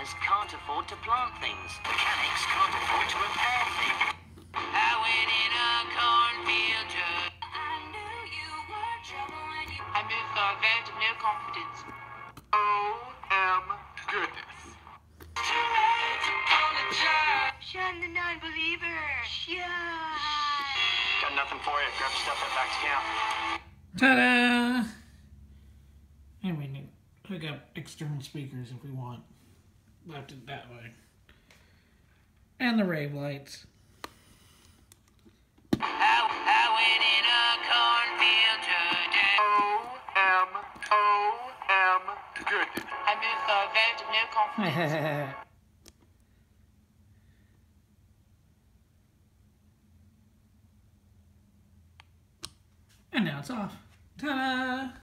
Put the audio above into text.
Engineers can't afford to plant things. Mechanics can't afford to repair things. I went in a cornfield to... I knew you were trouble when you... I moved for a vote of no confidence. O.M. goodness. Too late to apologize. Shun the non-believer. Shun. Got nothing for you. Grab your stuff, head back to camp. Ta-da! And we can hook up external speakers if we want. Left it that way. And the rave lights. I went in a cornfield today. O.M. goodness. I moved for a vote of no confidence. And now it's off. Ta-da!